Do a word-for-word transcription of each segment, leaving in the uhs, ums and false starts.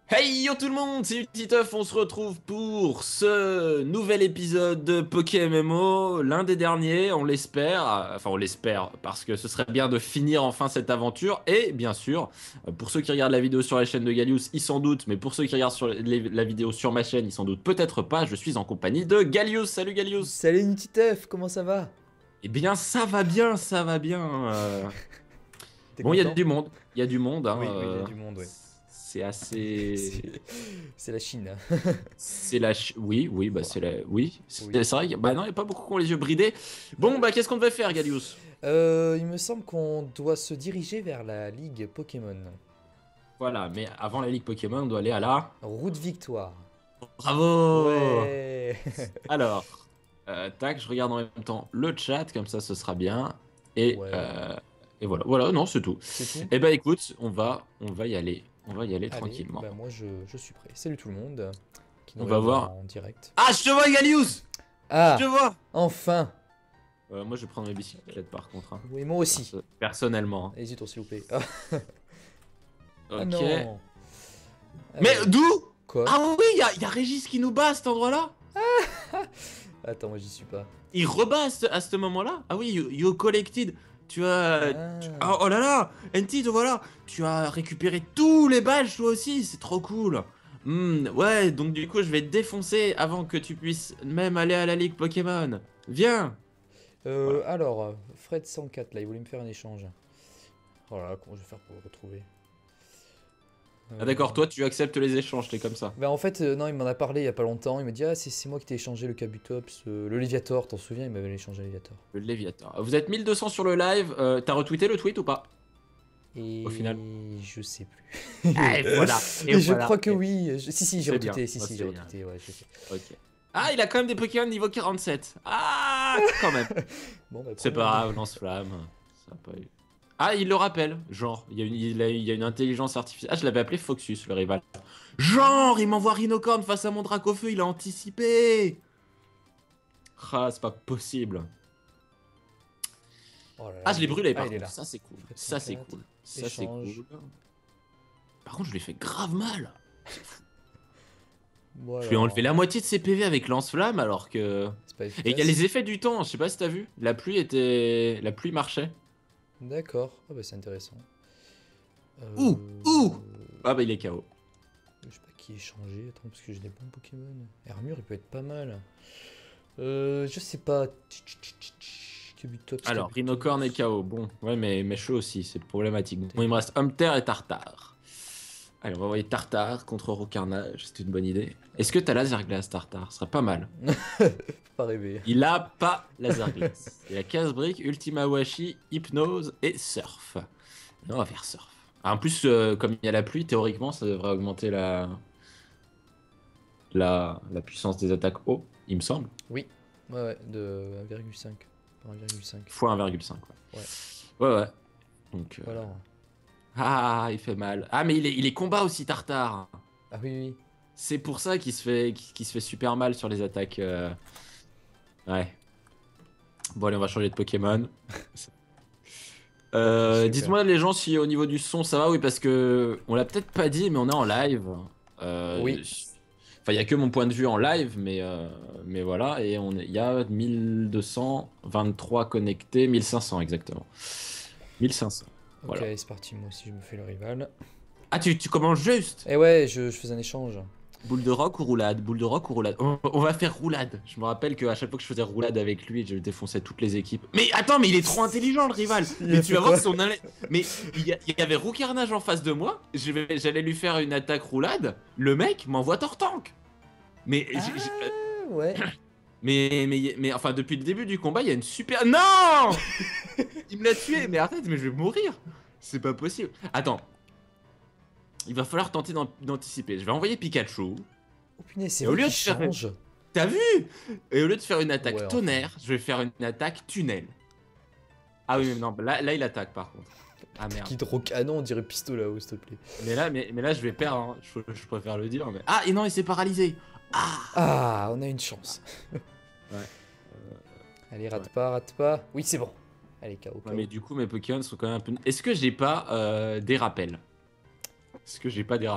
Hey yo tout le monde, c'est Titeuf, on se retrouve pour ce nouvel épisode de Poké M M O, l'un des derniers, on l'espère, enfin on l'espère, parce que ce serait bien de finir enfin cette aventure, et bien sûr, pour ceux qui regardent la vidéo sur la chaîne de Gallius, ils s'en doutent, mais pour ceux qui regardent sur les- la vidéo sur ma chaîne, ils s'en doutent peut-être pas, je suis en compagnie de Gallius, salut Gallius. Salut Nititeuf, comment ça va? Eh bien ça va bien, ça va bien, euh. T'es Bon il y a content? du monde, il y a du monde, hein, Oui, oui, il y a euh, du monde, oui. c'est assez... C'est c'est la Chine. C'est la ch- oui, oui, bah c'est Ouah, la oui, c'est oui. c'est vrai que bah non, il y a pas beaucoup qui ont les yeux bridés. Bon, bah qu'est-ce qu'on devait faire, Galius? Euh, il me semble qu'on doit se diriger vers la Ligue Pokémon. Voilà, mais avant la Ligue Pokémon, on doit aller à la Route Victoire. Bravo! Ouais. Alors, euh, tac, je regarde en même temps le chat, comme ça ce sera bien. Et Ouais, euh, et voilà, voilà, non, c'est tout. c'est tout. Eh bah écoute, on va on va y aller. On va y aller Allez, tranquillement. bah moi je, je suis prêt. Salut tout le monde qui On nous va regarde voir. en direct. Ah, je te vois, Galius! Je te Ah, vois! enfin. Euh, moi, je vais prendre ma bicyclette par contre, hein. Oui, moi aussi. Perso- Personnellement, Allez-y, s'il vous plaît. Ah, hein. ah Ok. non. Mais Alors, d'où? quoi? Ah oui, il y a, y a Régis qui nous bat à cet endroit-là. Attends, moi j'y suis pas. Il rebat à ce, à ce moment-là. Ah oui, you, you collected. Tu as... tu- Ah. oh, oh là là, Enti, te voilà. Tu as récupéré tous les badges toi aussi, c'est trop cool. Hmm, ouais, donc du coup, je vais te défoncer avant que tu puisses même aller à la Ligue Pokémon. Viens. Euh, Voilà. alors, euh, Fred cent quatre, là, il voulait me faire un échange. Oh là là, comment je vais faire pour le retrouver? Ah Euh, d'accord, toi, tu acceptes les échanges, t'es comme ça. Bah en fait, euh, non, il m'en a parlé il y a pas longtemps. Il m'a dit, ah, c'est c'est moi qui t'ai échangé le Kabutops, euh, le Léviator, t'en souviens? Il m'avait échangé le Léviator. Le Léviator. Vous êtes mille deux cents sur le live. euh, T'as retweeté le tweet ou pas? Au final. Et je sais plus. Ah, et voilà. Et Et je voilà. crois que Et- oui. Je- Si, si, j'ai C'est bien. retweeté. Si, Oh, si, c'est j'ai bien. retweeté. Ouais, je sais. Ok. Ah, il a quand même des Pokémon niveau quarante-sept. Ah, quand même. Bon, bah, C'est prends-le. pas grave, lance-flamme. Ça a pas eu. Ah, il le rappelle. Genre, il y a une, il a- il y a une intelligence artificielle. Ah, je l'avais appelé Foxus, le rival. Genre, il m'envoie Rhinocorn face à mon Dracofeu, il a anticipé. Ah, c'est pas possible. Oh là là, Ah, je l'ai il est- brûlé Ah, par il est contre. là. Ça, c'est cool. Fred Ça, c'est cent quatre, cool. Ça, c'est échange. cool. Par contre, je lui ai fait grave mal. Bon, Je lui ai alors, enlevé la moitié de ses P V avec lance-flamme alors que. c'est pas Et il y a efficace. les effets du temps, je sais pas si t'as vu. La pluie était. La pluie marchait. D'accord. Ah, bah, c'est intéressant. Euh... Ouh Ouh Ah bah il est K O. Je sais pas qui échanger. Attends, parce que j'ai des bons Pokémon. Armure, il peut être pas mal. Euh, je sais pas. Kabutops. Alors, Kabutops. Rhinocorn est K O. Bon, ouais, mais, mais chaud aussi, c'est problématique. Bon, il me reste Humter et Tartare. Allez, on va envoyer Tartare contre Rocarnage, c'est une bonne idée. Est-ce que t'as laser glace, Tartare? Ce serait pas mal. Faut pas rêver. Il a pas laser glace. Il a casse-brique, Ultima Washi, Hypnose et Surf. Et on va faire Surf. Ah, en plus, euh, comme il y a la pluie, théoriquement, ça devrait augmenter la, la, la puissance des attaques haut, il me semble. Oui. Ouais, ouais, de un virgule cinq. Par un virgule cinq. Fois un virgule cinq. Ouais. Ouais. Ouais, ouais. Donc. euh, Voilà. Ah, il fait mal. Ah, mais il est, il est combat aussi, Tartare. Ah oui, oui. C'est pour ça qu'il se fait, qu'il qu'il se fait super mal sur les attaques. euh. Ouais. Bon, allez, on va changer de Pokémon. Euh, Super. dites-moi les gens si au niveau du son ça va, oui, parce que on l'a peut-être pas dit, mais on est en live. Euh, Oui. Enfin, il y a que mon point de vue en live, mais, euh, mais voilà, et on est- il y a mille deux cent vingt-trois connectés, mille cinq cents exactement. mille cinq cents. Ok, Voilà. c'est parti. Moi aussi, je me fais le rival. Ah, tu, tu commences juste. Et ouais, je, je fais un échange. Boule de rock ou roulade? Boule de rock ou roulade? On, on va faire roulade. Je me rappelle qu'à chaque fois que je faisais roulade avec lui, je défonçais toutes les équipes. Mais attends, mais il est trop intelligent le rival. Il Mais a tu fait vas voir quoi? son inle- Mais il y, a- il y avait Roucarnage en face de moi. Je vais- J'allais lui faire une attaque roulade. Le mec m'envoie Tortank. Mais, j'ai- j'ai- euh, Ah, ouais. mais, mais, mais, enfin, depuis le début du combat, il y a une super. Non. Il me l'a tué. Mais arrête, mais je vais mourir. C'est pas possible. Attends. Il va falloir tenter d'an- d'anticiper. Je vais envoyer Pikachu. Oh punaise, c'est Et au vrai lieu qu'il de faire- change. T'as vu? Et au lieu de faire une attaque Ouais, enfin. tonnerre, je vais faire une attaque tunnel. Ah oui, mais non, là, là il attaque par contre. Ah merde. Hydrocanon, on dirait pistolet là-haut, s'il te plaît. Mais là, mais, mais là je vais perdre, hein. je, je préfère le dire. Mais... Ah, et non, il s'est paralysé. Ah. Ah, on a une chance. Ouais. Allez, rate Ouais. pas, rate pas. Oui, c'est bon. Allez, K O. Ouais, mais du coup, mes Pokémon sont quand même un peu. Est-ce que j'ai pas euh, des rappels? Est-ce que j'ai pas des rappels?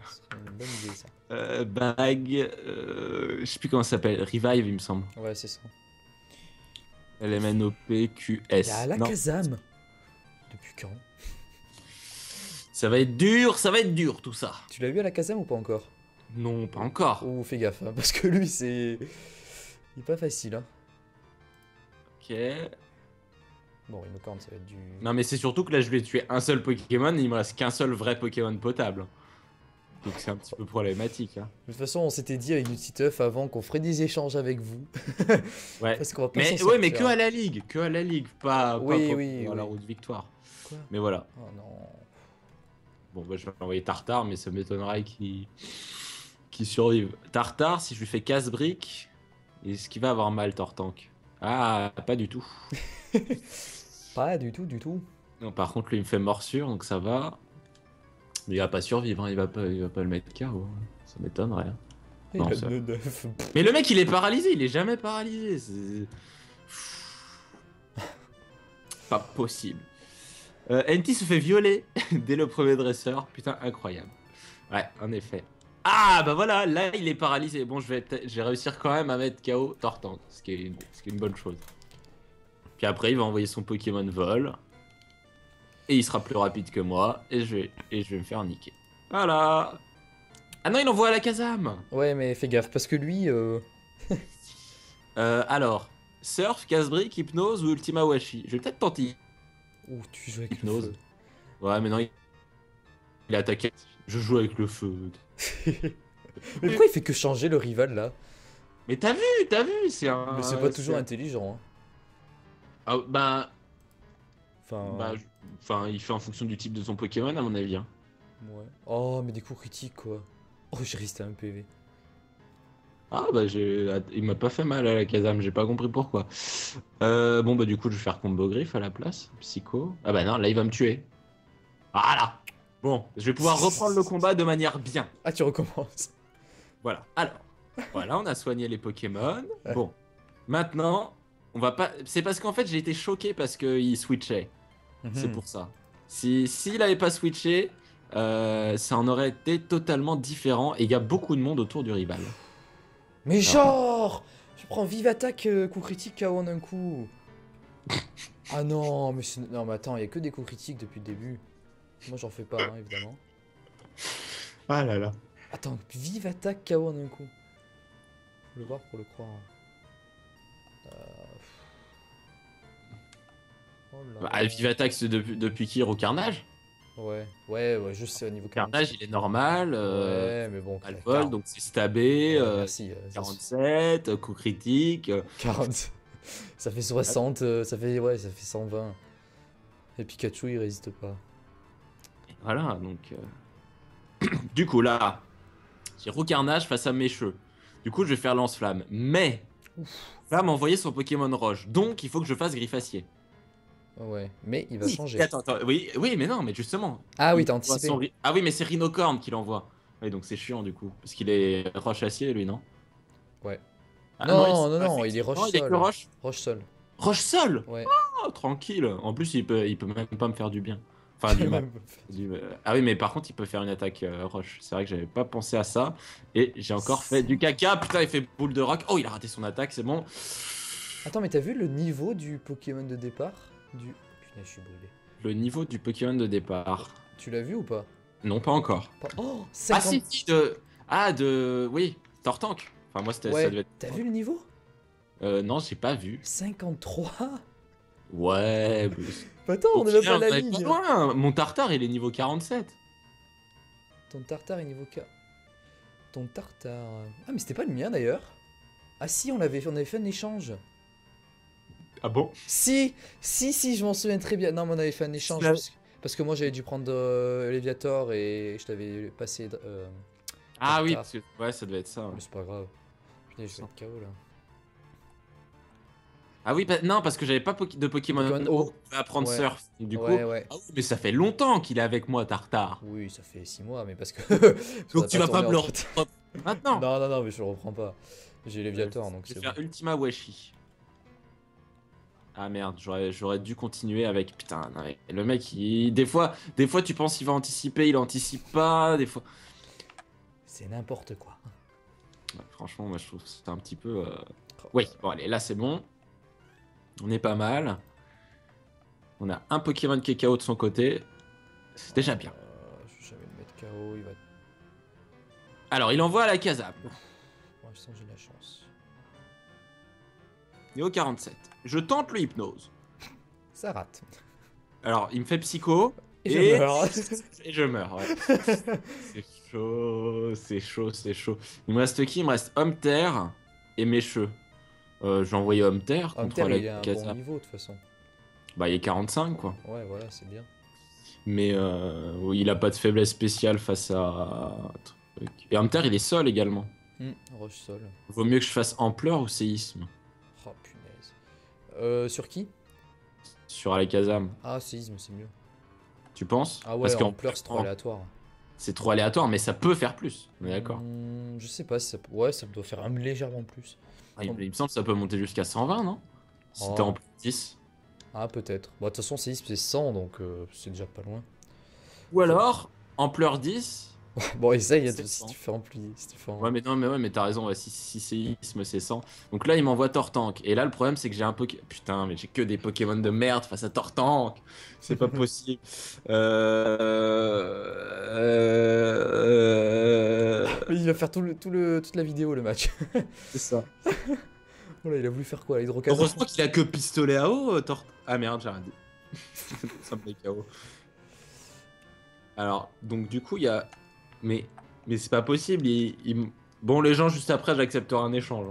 C'est une bonne idée ça. Euh, Bag, euh, je sais plus comment ça s'appelle, Revive il me semble. Ouais, c'est ça. L M N O P Q Il y S. a la Non. Kazam. Depuis quand? Ça va être dur, ça va être dur tout ça. Tu l'as vu à la Kazam ou pas encore? Non, pas encore. Oh, fais gaffe, hein, parce que lui, c'est. Il est pas facile, hein. Ok. Bon, Rhinocorn, ça va être du. Non mais c'est surtout que là je vais tuer un seul Pokémon et il me reste qu'un seul vrai Pokémon potable. Donc c'est un petit peu problématique. Hein. De toute façon, on s'était dit avec du Titeuf avant qu'on ferait des échanges avec vous. Ouais. Parce qu'on va pas Mais s'en ouais, mais que sortir. à la ligue, que à la ligue, pas, Oui, pas pour, oui, pour la oui. route victoire. Quoi? Mais voilà. Oh non. Bon bah je vais envoyer Tartare, mais ça m'étonnerait qu'il qu'il survive. Tartare, si je lui fais casse-brique, est-ce qu'il va avoir mal Tortank? Ah, pas du tout. Pas du tout, du tout. Non, par contre lui il me fait morsure, donc ça va. Mais il va pas survivre, hein. il, va pas, il va pas le mettre K O. hein. Ça m'étonnerait. hein. Il Non, a ça- deux neuf. Mais le mec il est paralysé, il est jamais paralysé. C'est pas possible. Euh, N T se fait violer dès le premier dresseur. Putain, incroyable. Ouais, en effet. Ah, bah voilà, là il est paralysé. Bon, je vais, peut-être- je vais réussir quand même à mettre K O Tortank, ce qui est une, ce qui est une bonne chose. Puis après, il va envoyer son Pokémon vol. Et il sera plus rapide que moi. Et je vais, et je vais me faire niquer. Voilà. Ah non, il envoie à la Kazam. Ouais, mais fais gaffe, parce que lui. Euh... Euh, alors, Surf, Casse-Brique, Hypnose ou Ultima Washi. Je vais peut-être tenter Ouh, tu joues avec Hypnose. le feu. Ouais, mais non, il, il est attaqué. Je joue avec le feu. Mais pourquoi il fait que changer le rival là? Mais t'as vu, t'as vu, c'est un. Mais c'est pas toujours c'est- intelligent. Hein. Ah, bah, Enfin. bah, je- enfin, il fait en fonction du type de son Pokémon, à mon avis. hein. Ouais. Oh, mais des coups critiques quoi. Oh, j'ai resté un P V. Ah, bah, j'ai... il m'a pas fait mal à la Kazam, j'ai pas compris pourquoi. Euh, bon, bah, du coup, je vais faire combo griffe à la place. Psycho. Ah, bah, non, là, il va me tuer. Voilà. Bon, je vais pouvoir reprendre le combat de manière bien. Ah, tu recommences. Voilà. Alors, voilà, on a soigné les Pokémon. Ouais. Bon, maintenant, on va pas. C'est parce qu'en fait, j'ai été choqué parce qu'il switchait. C'est Mhm. pour ça. Si s'il avait pas switché, euh, ça en aurait été totalement différent. Et il y a beaucoup de monde autour du rival. Mais genre, je prends vive attaque, euh, coup critique K O en un coup. Ah non, mais c'est- non, mais attends, il y a que des coups critiques depuis le début. Moi, j'en fais pas, hein, évidemment. Ah là là. Attends, vive attaque K O en un coup. Faut le voir pour le croire. Euh... Oh là Bah, là. Vivatax depuis, depuis qui au Carnage. Ouais, ouais, ouais, je sais au niveau quarante. Carnage, il est normal. Euh, Ouais, mais bon, pas le quarante. vol, donc c'est stabé. Ouais, euh, merci. euh, ça- quarante-sept, euh, coup critique. euh, quarante. Ça fait soixante, euh, ça fait ouais, ça fait cent vingt. Et Pikachu il résiste pas. Voilà, donc. euh, du coup, là, j'ai Roucarnage face à mes cheveux. Du coup, je vais faire lance-flamme. Mais, là, m'a envoyé son Pokémon Roche. Donc, il faut que je fasse Griffacier. Ouais, mais il va Oui, changer. Attends, attends, oui, oui, mais non, mais justement. Ah oui, Il t'as envoie anticipé. son ri- Ah oui, mais c'est Rhinocorn qui l'envoie. Oui, donc c'est chiant du coup. Parce qu'il est Roche-Acier, lui, non Ouais. Ah, non, il- non, non, il est effectivement, roche il est que sol. Roche. Roche sol. Roche-Sol. Ouais. Oh, tranquille. En plus, il peut, il peut même pas me faire du bien. Enfin, du mal. Du- euh, Ah oui, mais par contre, il peut faire une attaque euh, Roche. C'est vrai que j'avais pas pensé à ça. Et j'ai encore fait du caca. Putain, il fait boule de rock. Oh, il a raté son attaque, c'est bon. Attends, mais t'as vu le niveau du Pokémon de départ du... Putain, je suis brûlé. Le niveau du Pokémon de départ. Tu l'as vu ou pas? Non, pas encore. Pas- Oh, Ah cinquante... si, si, de... Ah, de... Oui, Tortank. Enfin, moi, c'était... ça Ouais, devait être... t'as vu le niveau? Euh, non, j'ai pas vu. cinquante-trois. Ouais, mais... Attends, on Au est même final, pas à on la est pas ligne. loin. Mon tartare, il est niveau quarante-sept. Ton tartare est niveau K. Ton tartare... Ah, mais c'était pas le mien d'ailleurs. Ah si, on l'avait on avait fait un échange. Ah bon? Si, si, si, je m'en souviens très bien. Non, mais on avait fait un échange. La- Parce que, parce que moi, j'avais dû prendre euh, Léviator et je t'avais passé... euh, Ah oui, Tartare. parce que... Ouais, ça devait être ça. ouais. Mais c'est pas grave. Putain, je vais être K O là. Ah oui, bah, non, parce que j'avais pas poké- de Pokémon Pokémon O O. pour apprendre Ouais. Surf. Donc, du coup... Ouais, ouais. Ah oui, mais ça fait longtemps qu'il est avec moi, Tartare. Oui, ça fait six mois, mais parce que... Donc tu vas pas me le reprendre. reprendre maintenant. Non, non, non, mais je le reprends pas. J'ai Léviator, donc Je c'est vais bon. faire Ultima Washi. Ah merde, j'aurais j'aurais dû continuer avec... Putain, non, mais le mec, il... des fois, des fois tu penses qu'il va anticiper, il anticipe pas, des fois... c'est n'importe quoi. Ouais, franchement, moi je trouve que c'est un petit peu. Euh... Oui, bon, allez, là c'est bon. On est pas mal. On a un Pokémon qui est K O de son côté. C'est déjà bien. Euh, je vais jamais le mettre K O, il va. Alors, il envoie à la Kazam. Pour l'instant, j'ai de la chance. Niveau quarante-sept. Je tente le hypnose. Ça rate. Alors, il me fait psycho. Et, Et, je meurs. et je meurs, ouais. C'est chaud, c'est chaud, c'est chaud. Il me reste qui? Il me reste Homme Terre et Mécheux. Euh, J'ai envoyé Homme Terre Homme contre Terre, la il est à un bon Kazam. niveau de toute façon. Bah, il est quarante-cinq, quoi. Ouais, voilà, c'est bien. Mais euh, il a pas de faiblesse spéciale face à. Et Homme Terre, il est seul également. Hum, Roche Sol. Vaut mieux que je fasse Ampleur ou Séisme Oh punaise. Euh, sur qui? sur Alakazam. Ah, séisme, c'est mieux. Tu penses? Ah ouais, Parce qu'en ampleur, c'est trop aléatoire. c'est trop aléatoire, mais ça peut faire plus. On est d'accord. Hum, je sais pas, si ça... ouais, ça doit faire un légèrement plus. Ah, il, il me semble que ça peut monter jusqu'à cent vingt, non? Si Oh. t'es en plus dix. Ah, peut-être. Bon, de toute façon, séisme, c'est cent, donc euh, c'est déjà pas loin. Ou alors, Ampleur dix. Bon, essaye, hein, C'est si cent. tu fais ampli. Si tu fais en- Ouais, mais non, mais ouais, mais t'as raison. Ouais, si, si séisme, c'est cent. Donc là, il m'envoie Tortank. Et là, le problème, c'est que j'ai un Poké. Putain, mais j'ai que des Pokémon de merde face à Tortank. C'est pas possible. Euh... euh... Mais il va faire tout le, tout le, toute la vidéo, le match. C'est ça. Voilà, il a voulu faire quoi, l'hydrocarbure? Heureusement qu'il a que pistolet à eau, euh, Tort. Ah merde, j'ai rien dit. Ça me met K O. Alors, donc du coup, il y a. Mais, mais c'est pas possible. il- il- Bon, les gens, juste après, j'accepterai un échange.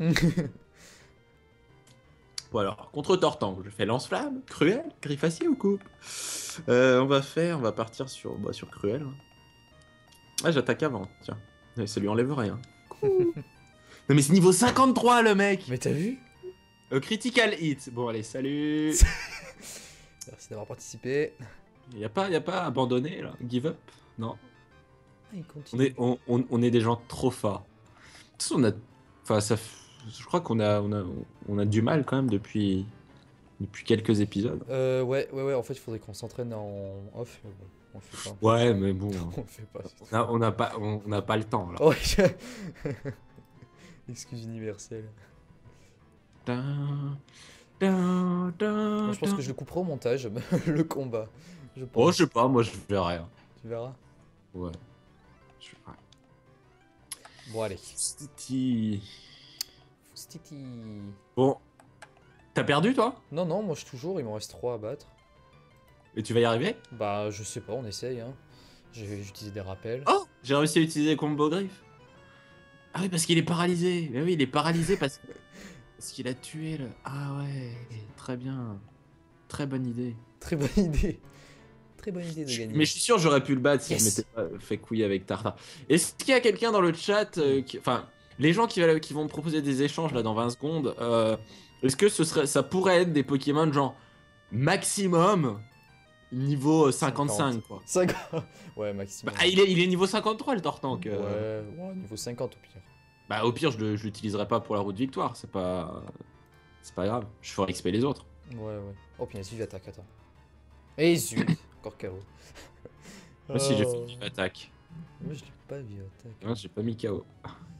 Bon, alors, contre Tortank, je fais lance-flamme, cruel, griffacier ou coupe. Euh, on va faire. On va partir sur, bah, sur cruel. hein. Ah, j'attaque avant, tiens. Ouais, ça lui enlève rien. Cool. Non, mais c'est niveau cinquante-trois, le mec. Mais t'as vu? Euh, critical hit. Bon, allez, salut. Merci d'avoir participé. Y a pas, y a pas abandonné là, give up, non. Ah, il On continue. est, on, on, on est des gens trop forts. De toute façon, on a, enfin ça, f- je crois qu'on a, on a, on a du mal quand même depuis, depuis quelques épisodes. Euh, ouais, ouais, ouais, en fait, il faudrait qu'on s'entraîne en off, mais bon, on le fait pas. Ouais, mais bon, On le fait pas. on a, on a pas, on, on a pas le temps là. Ouais, je- Excuse universelle. Da, da, da, Moi, je pense da. que je le couperai au montage, le combat. Je pense. Oh, je sais pas, moi je verrai. hein. Tu verras. Ouais. Je verrai. Bon, allez. Titi. Foustiti. Bon, t'as perdu toi? Non, non, moi je toujours, il m'en reste trois à battre. Et tu vas y arriver? Bah, je sais pas, on essaye, hein. J'ai utilisé des rappels. Oh, j'ai réussi à utiliser combo griffe. Ah oui, parce qu'il est paralysé. Mais oui, il est paralysé parce que parce qu'il a tué le. Ah ouais, très bien, très bonne idée. Très bonne idée. Très bonne idée de Je- gagner. Mais je suis sûr j'aurais pu le battre si Yes. je m'étais pas fait couiller avec Tartare. Est-ce qu'il y a quelqu'un dans le chat, euh, qui- enfin, les gens qui, va- qui vont me proposer des échanges là dans vingt secondes, euh, est-ce que ce serait, ça pourrait être des Pokémon genre maximum niveau euh, cinquante-cinq quoi. cinquante. Ouais, maximum. Bah, il est, il est niveau cinquante-trois le Tortank. euh. Ouais, ouais, niveau cinquante au pire. Bah au pire je le- je l'utiliserai pas pour la route victoire, c'est pas c'est pas grave, je ferai X P les autres. Ouais, ouais. Oh, putain, suivi attaque, attends. Et zut, encore K O. Moi si j'ai Oh. fait une attaque, Moi, je l'ai pas vu attaque. hein, j'ai pas mis K O.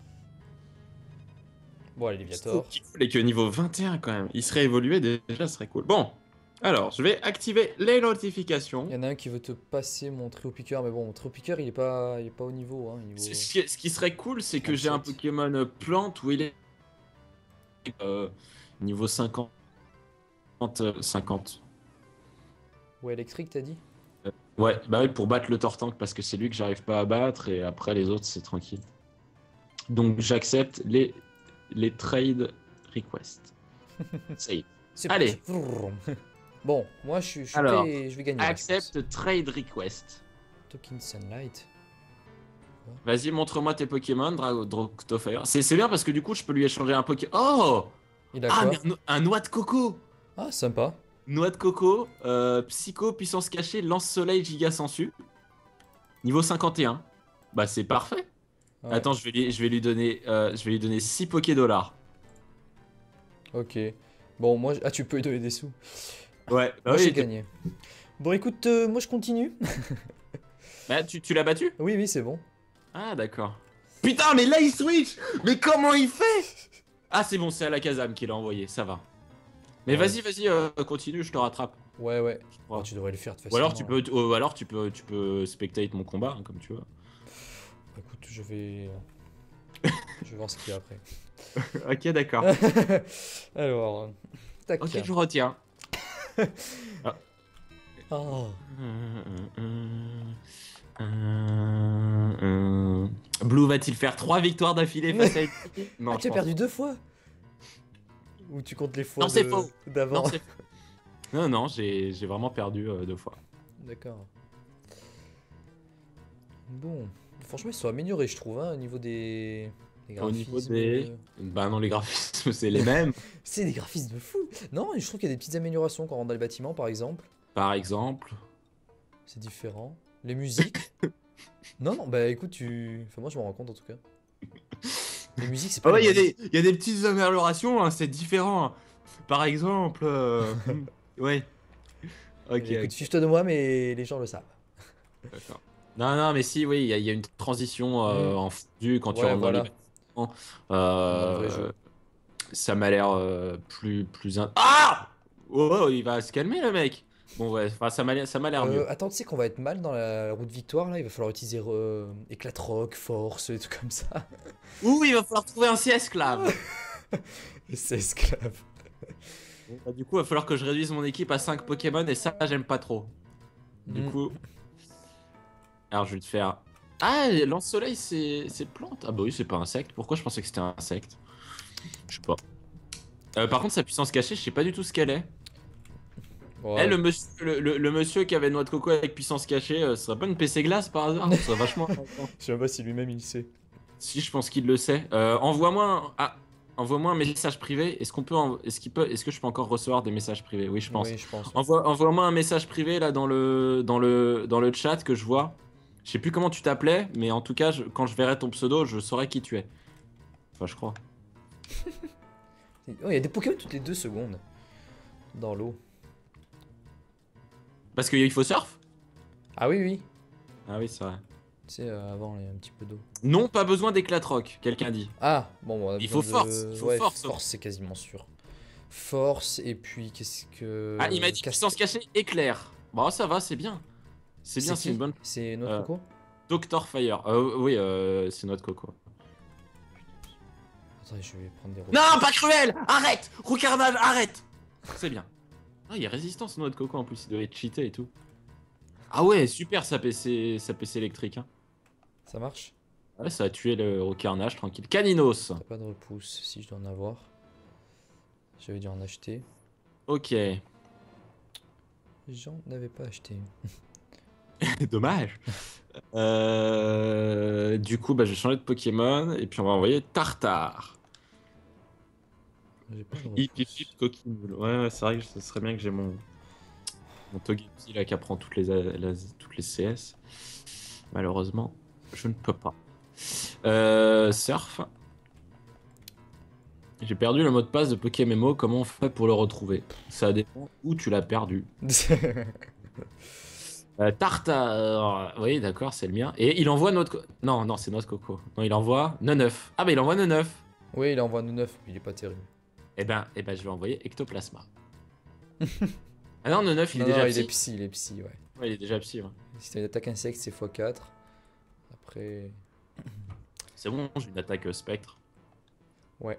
Bon, allez, Léviator. Il est que niveau vingt et un quand même, il serait évolué déjà, ce serait cool. Bon, alors je vais activer les notifications. Il y en a un qui veut te passer mon trio piqueur, mais bon, mon trio piqueur, il est pas, il est pas au niveau. Hein, niveau... Ce ce qui, ce qui serait cool, c'est que j'ai un trente-sept. Pokémon euh, plante où il est euh, niveau cinquante. euh, cinquante. Ouais, électrique, t'as dit? Ouais, bah oui, pour battre le Tortank parce que c'est lui que j'arrive pas à battre et après les autres c'est tranquille. Donc j'accepte les, les trade requests. Save. C'est Allez. parti. Vroom. Bon, moi, je, suis- je, suis Alors, prêt et je vais gagner. là, je pense. Accepte trade request. Token Sunlight. Vas-y, montre-moi tes Pokémon, Dra- Droctofire. C'est c'est bien parce que du coup je peux lui échanger un Pokémon. Oh! Il a Ah, quoi? mais un, no- un noix de coco! Ah, sympa. Noix de coco, euh, psycho, puissance cachée, lance-soleil, giga sensu. Niveau cinquante et un. Bah c'est parfait. Ouais. Attends, je vais lui, je vais lui donner, euh, je vais lui donner six Poké dollars. Ok. Bon, moi, je- ah, tu peux lui donner des sous. Ouais, bah Moi, oui, j'ai tu- gagné. Bon, écoute, euh, moi, je continue. Bah, tu, tu l'as battu? Oui, oui, c'est bon. Ah d'accord. Putain, mais là il switch. Mais comment il fait? Ah, c'est bon, c'est à la Kazam qu'il a envoyé, ça va. Mais Ouais. vas-y, vas-y, euh, continue, je te rattrape. Ouais, ouais. crois. Oh, tu devrais le faire de Ou alors tu facilement. peux, ou alors tu peux, tu peux spectate mon combat, hein, comme tu veux. Écoute, je vais. Je vais voir ce qu'il y a après. Ok, d'accord. Alors. Tac. Ok, je retiens. Ah. Oh. Blue va-t-il faire trois victoires d'affilée face à Eddie? Non, Ah, je tu as pense perdu deux fois? Ou tu comptes les fois Non, c'est de- faux. d'avant? Non, c'est faux. Non, non, j'ai j'ai vraiment perdu euh, deux fois. D'accord. Bon. Franchement, ils se sont améliorés, je trouve, hein, au niveau des. des Au niveau graphismes. des... Bah non, les graphismes, c'est les mêmes. C'est des graphismes de fou! Non, je trouve qu'il y a des petites améliorations quand on rentre dans les bâtiments, par exemple. Par exemple. C'est différent. Les musiques. Non, non, bah écoute, tu. Enfin, moi, je m'en rends compte en tout cas. Les musiques, c'est pas. Ah ouais, les il y, a mêmes. des- y a des petites améliorations, hein, c'est différent. Par exemple... euh, hmm, ouais. Ok, Eh bien, écoute, ok. fiche-toi de moi, mais les gens le savent. D'accord. Non, non, mais si, oui, il y, a- il y a une transition euh, Hmm. en fondu quand tu Ouais, rentres dans les voilà. bâtiments. Comme dans le vrai Euh, jeu. ça m'a l'air euh, plus, plus... in- Ah! Oh, oh, il va se calmer, le mec. Bon, ouais, enfin, ça m'a l'air ça m'a l'air Euh, mieux. attends, tu sais qu'on va être mal dans la route victoire là, il va falloir utiliser euh, éclat de rock, force, des trucs comme ça. Ouh, il va falloir trouver un C-esclave. Et c'est esclave. Bon, bah, du coup, il va falloir que je réduise mon équipe à cinq Pokémon et ça, j'aime pas trop. Du Hmm. coup... Alors, je vais te faire... Ah, lance-soleil, c'est c'est plante. Ah bah oui, c'est pas insecte. Pourquoi je pensais que c'était un insecte? Je sais pas. Euh, par contre, sa puissance cachée, je sais pas du tout ce qu'elle est. Eh, Ouais. le monsieur, le, le- le monsieur qui avait noix de coco avec puissance cachée, euh, ce serait pas une P C glace par hasard? Ce serait vachement. Je sais même pas si lui-même il sait. Si, je pense qu'il le sait. Euh, envoie-moi un... Ah, envoie-moi un message privé. Est-ce qu'on peut, en- est-ce qu'il peut, est-ce que je peux encore recevoir des messages privés? Oui, je pense. Oui, je pense. Ouais. Envoie, envoie-moi un message privé là dans le, dans le, dans le chat que je vois. Je sais plus comment tu t'appelais, mais en tout cas, je- quand je verrai ton pseudo, je saurai qui tu es. Enfin, je crois. Oh, il y a des Pokémon toutes les deux secondes. Dans l'eau. Parce qu'il faut surf? Ah oui, oui. Ah oui, c'est vrai. Tu sais, euh, avant, il y a un petit peu d'eau. Non, pas besoin d'éclat de rock, quelqu'un dit. Ah, bon, bon, on a Il besoin faut de- force, il faut ouais, force. force, c'est quasiment sûr. Force, et puis qu'est-ce que. Ah, il m'a dit Casque- puissance cachée éclair. Bon, ça va, c'est bien. C'est bien, c'est qui une bonne. C'est notre Euh, Coco. docteur Fire. Euh, oui, euh, c'est notre coco. Attends, je vais prendre des Non, pas cruel. Arrête. Roucarnage, arrête. C'est bien. Ah, il y a résistance notre coco en plus, il doit être cheaté et tout. Ah ouais, super sa P C, sa P C électrique. Hein. Ça marche? Ouais, ça a tué le roucarnage, tranquille. Caninos. T'as pas de repousse, si je dois en avoir. J'avais dû en acheter. Ok. J'en avais pas acheté. Dommage. Euh, du coup, bah, je vais changer de Pokémon et puis on va envoyer Tartare. J'ai pas de Hip hip repousse. hip coquine. Ouais, ouais, c'est vrai que ce serait bien que j'ai mon mon Togepi là qui apprend toutes les a- la- toutes les C S. Malheureusement, je ne peux pas. Euh, surf. J'ai perdu le mot de passe de Pokémon. Comment on fait pour le retrouver? Ça dépend où tu l'as perdu. Euh, Tartare. Oui, d'accord, c'est le mien. Et il envoie notre... co- Non, non, c'est notre coco. Non, il envoie Neuf. Ah bah il envoie Neuf. Oui, il envoie nous neuf, mais il est pas terrible. Eh ben, eh ben, je vais envoyer Ectoplasma. Ah non, Neuf, il non, est déjà non, psy. il est psy, il est psy, ouais. Ouais, il est déjà psy. Ouais. Si t'as une attaque insecte, c'est fois quatre. Après. C'est bon, j'ai une attaque euh, spectre. Ouais.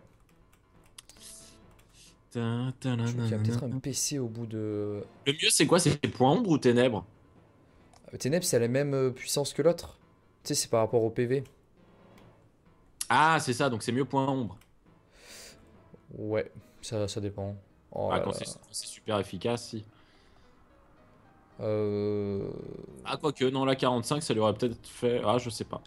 Ta- ta- na- Je crois qu'il y a na- peut-être na- un P C au bout de. Le mieux, c'est quoi? C'est point ombre ou ténèbres? Euh, Ténèbres, c'est la même euh, puissance que l'autre. Tu sais, c'est par rapport au P V. Ah, c'est ça, donc c'est mieux point ombre. Ouais, ça, ça dépend. Oh Ah, là quand là. c'est quand c'est super efficace, si. Euh... Ah, quoique, non, la quarante-cinq, ça lui aurait peut-être fait. Ah, je sais pas.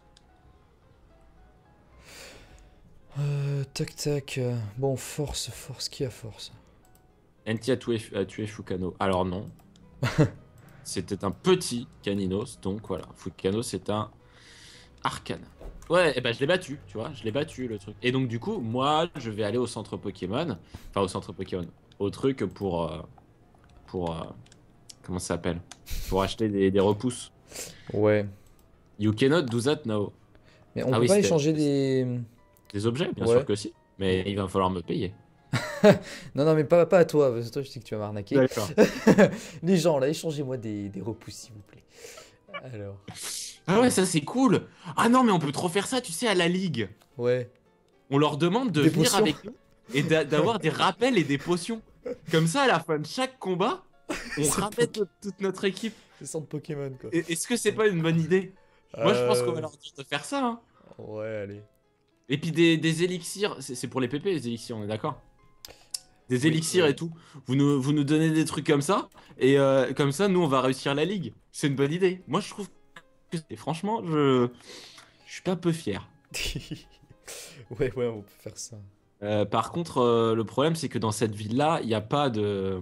euh, tac tac. euh, Bon, force, force, qui a force? Enti a tué, a tué Fukano. Alors, non. C'était un petit Caninos, donc voilà. Fukano, c'est un Arcane. Ouais, et ben je l'ai battu, tu vois, je l'ai battu le truc. Et donc, du coup, moi, je vais aller au centre Pokémon. Enfin, au centre Pokémon. Au truc pour. euh, pour. euh, comment ça s'appelle? Pour acheter des, des repousses. Ouais. You cannot do that now. Mais on Ah peut oui, pas c'était- échanger des... Des objets, bien Ouais. sûr que si. Mais il va falloir me payer. Non, non, mais pas, pas à toi, parce que toi, je sais que tu vas m'arnaquer. D'accord. Les gens, là, échangez-moi des, des repousses, s'il vous plaît. Alors... Ah ouais, ça c'est cool. Ah non, mais on peut trop faire ça, tu sais, à la ligue. Ouais. On leur demande de Des venir potions. avec nous et d'a- d'avoir des rappels et des potions. Comme ça, à la fin de chaque combat, on C'est rappelle Poké- toute toute notre équipe. C'est centre Pokémon, quoi. Et- Est-ce que c'est pas une bonne idée? Moi, je pense qu'on va Euh, leur dire de faire ça. Hein. Ouais, allez. Et puis des, des élixirs, c'est c'est pour les P P, les élixirs, on est d'accord? Des Oui, élixirs oui. et tout. Vous nous, vous nous donnez des trucs comme ça, et euh, comme ça, nous, on va réussir la ligue. C'est une bonne idée. Moi, je trouve que... Et franchement, je... je suis un peu fier. Ouais, ouais, on peut faire ça. Euh, par contre, euh, le problème, c'est que dans cette ville-là, il n'y a pas de...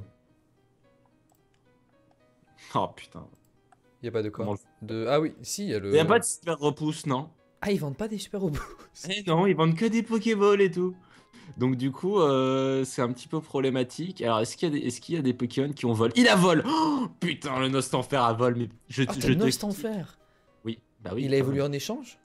Oh putain. Y a pas de Comment quoi? le- De... Ah oui, si, il y a le... Il n'y a pas de super repousse, non? Ah, ils vendent pas des super robots. Eh non, ils vendent que des Pokéballs et tout. Donc du coup, euh, c'est un petit peu problématique. Alors, est-ce qu'il y a des, est-ce qu'il y a des Pokémon qui ont vol? Il a vol! Oh, putain, le Nostanfer a vol, mais je, Ah, te- t'as je le te... Nostanfer. Oui, bah oui. Il a quand évolué même. en échange?